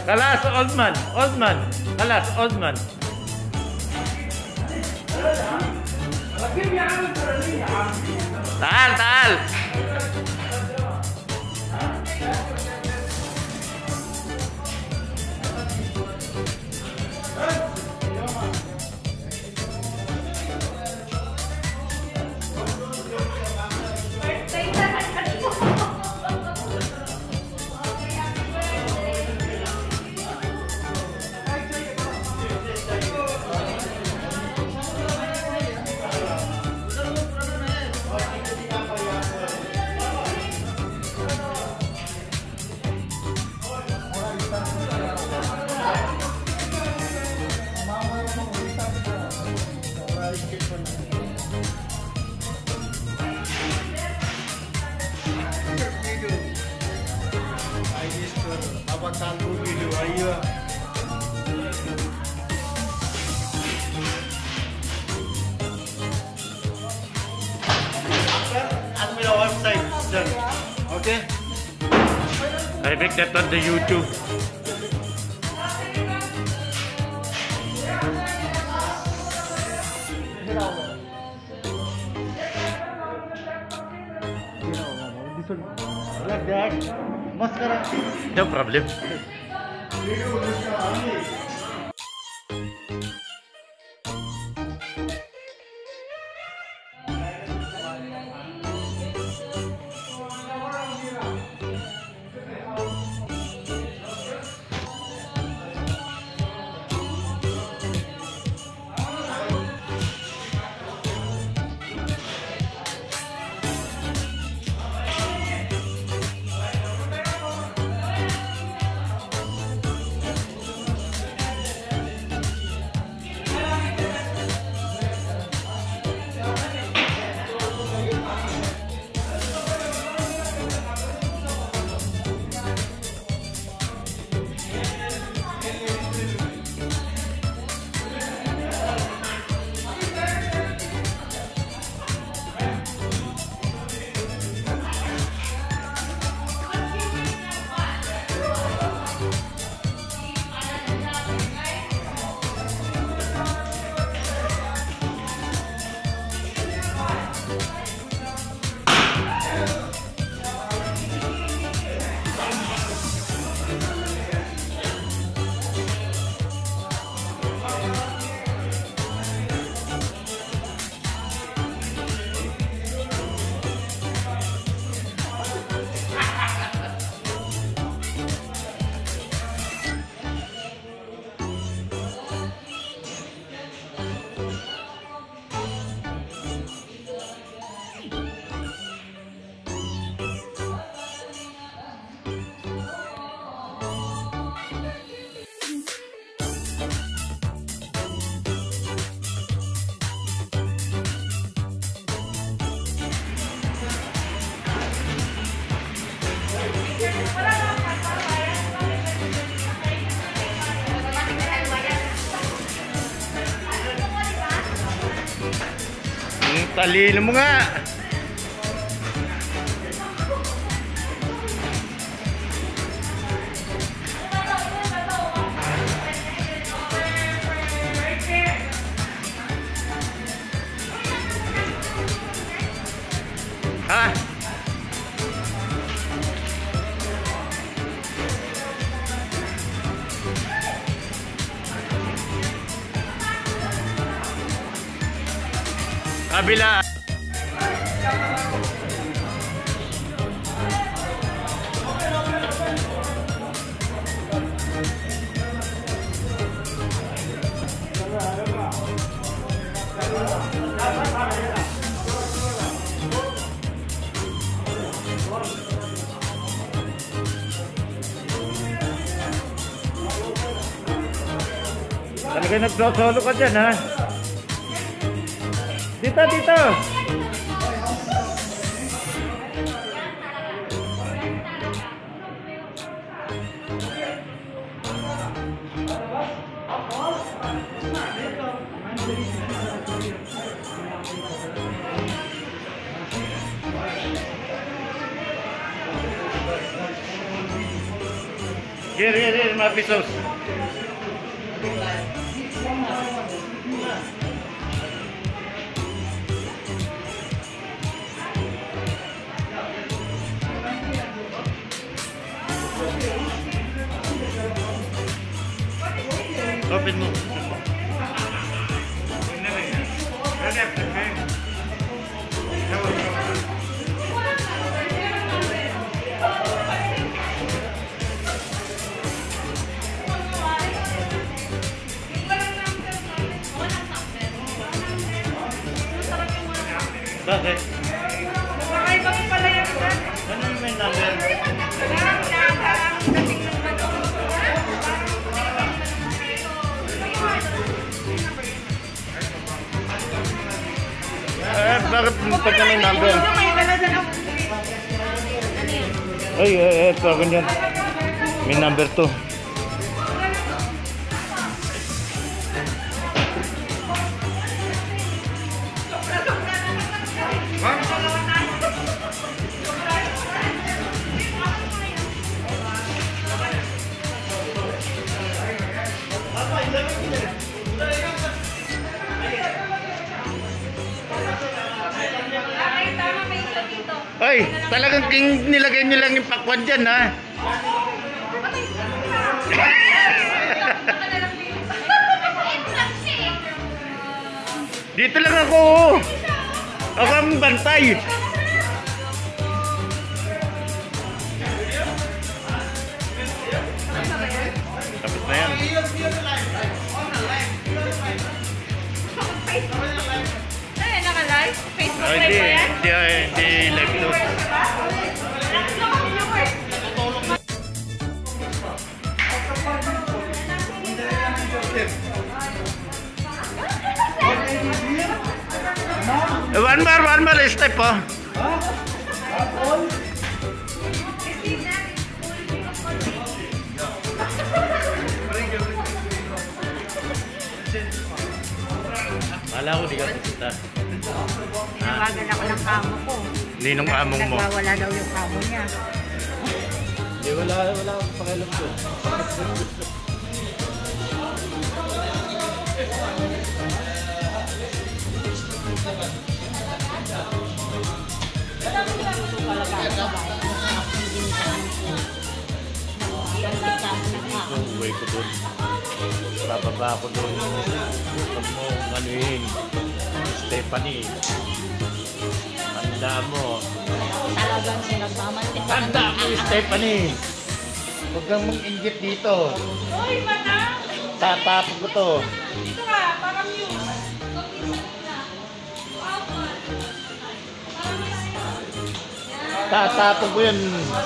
Kalas, old man. Old man. Kalas, old man. Taal, taal. Okay. I make that on the YouTube. Like that. Mascara. No problem. Talino mo nga. Ha? Kabila. Talaga nag-solo ka dyan, ha? Dito, dito! Here, mga pesos. Open mo. Bakit? Kakaiba ko pala yan. Ano yung may number? Bakit pagka may number? Ay, ganyan. May number to. Ay, talagang nilagay nyo lang yung pakwan dyan, ha? Dito lang ako. Ako ang bantay. Tapos na yan. Ay, naka-live? Facebook Ay, live ba yan? hindi live to. One more step, oh. Wala ko, di ka pupunta. Tinawagan ako ng kamo ko. Ninong among mo. Nagwawala daw yung kamo niya. Hindi, wala akong pakialam ko. Uwi ko doon. Bababa ako doon. Huwag mo anuhin. Stephanie. Tanda mo. Talagang sinagmamantik. Tanda mo, Stephanie. Huwag kang mong-inggit dito. Uy, madam! Tatapos ko to. Dito ka, parang yun. Tatapos ko yan.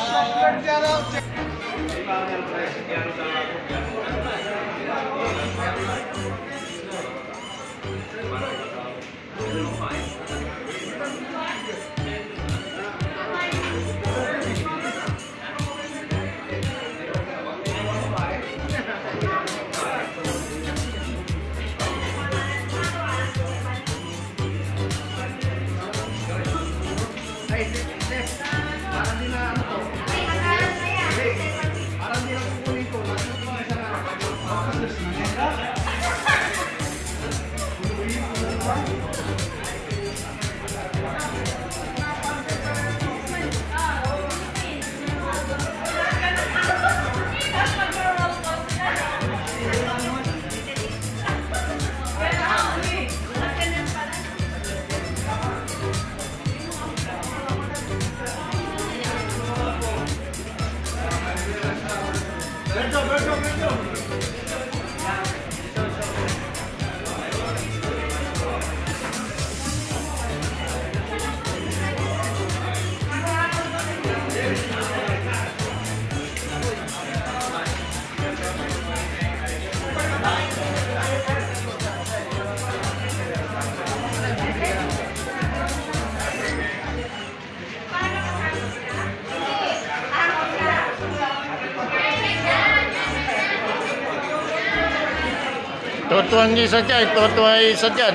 Tutuang isa dyan, tutuang isa dyan.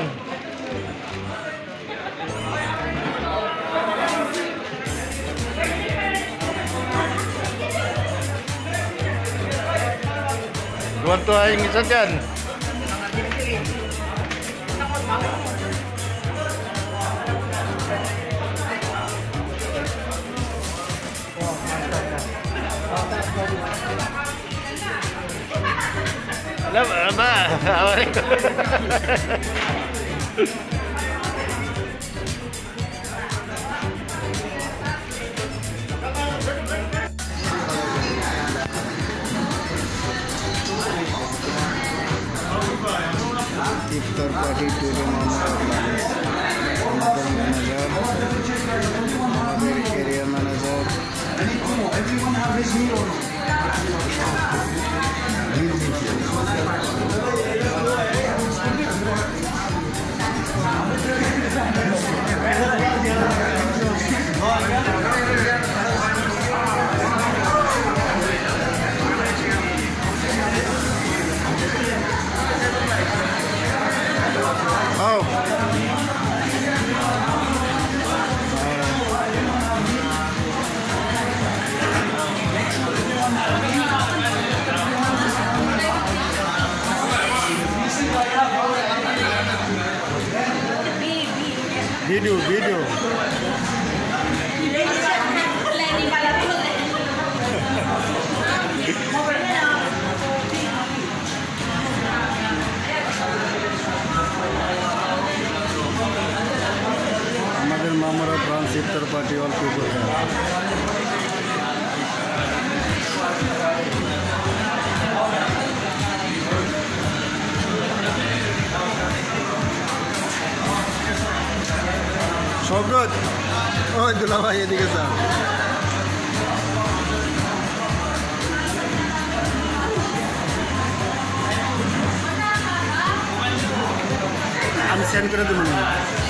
Tuwan-tuwa yung isa dyan. Alam, ba? Awalin ko. Iftar party tour manager area manager video हमारे मामरा France iftar party all people है Shogod. Oh, itu lama ya di kesal. Unsend করে দেব না